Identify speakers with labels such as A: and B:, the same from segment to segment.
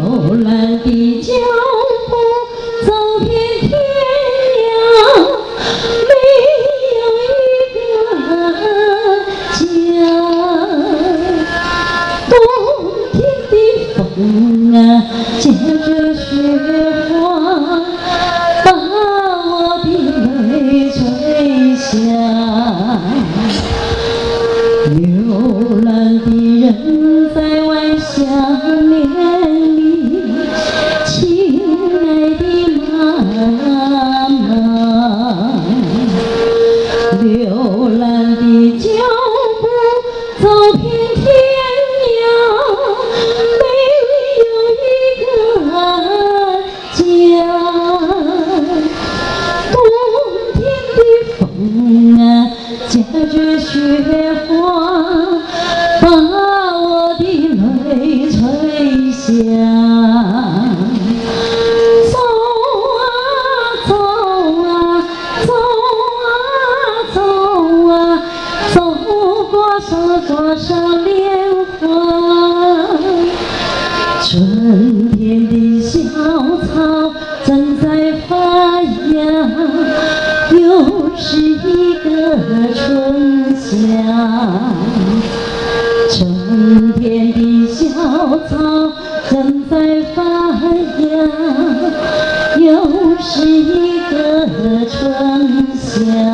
A: 兰的脚步走遍天涯，没有一个家。冬天的风啊，夹着雪花，把我的泪吹下。流浪的人在外想念你，亲爱的妈妈。流浪的脚步走遍天涯，没有一个家。冬天的风啊，夹着雪花，把我的泪吹下。走啊走啊走啊走啊，走过山多少莲花。春天的小草正在发芽，又是一个春夏。春天的小草正在发芽，又是一个春夏。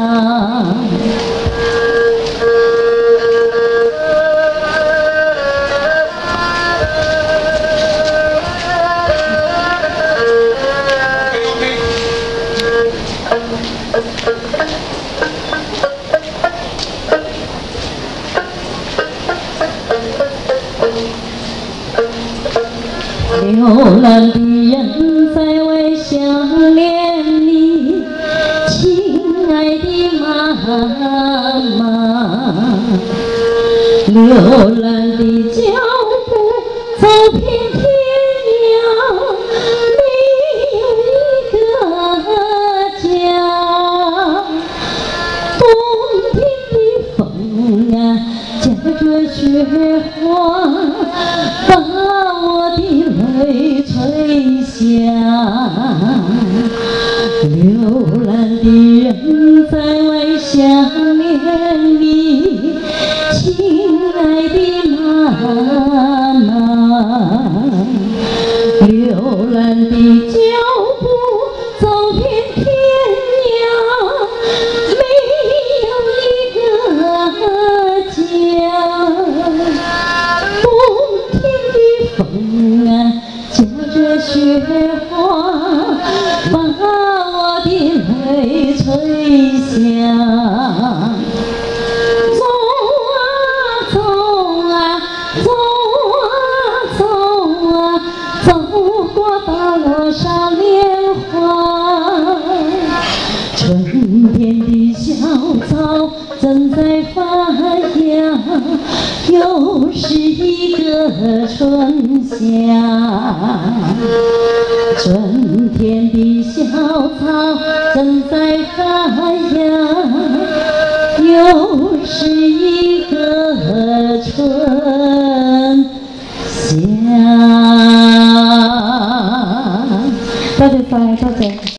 A: 流浪的人在外想念你，亲爱的妈妈。流浪的脚步走遍天涯，没有一个家。冬天的风啊，夹着雪花，把我的泪吹下。流浪的人在外想念你，亲爱的妈妈。流浪的脚步走遍天涯，没有一个家。冬天的风啊，夹着雪花，把我的泪吹下。走啊走啊走啊走啊，走过大罗莎莲花。春天的小草正在发芽，又是一个春夏。春天的小草正在发芽，又是一个春